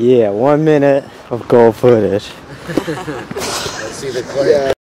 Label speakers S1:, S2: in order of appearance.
S1: Yeah, 1 minute of gold footage.
S2: Let's see the clip. Yeah.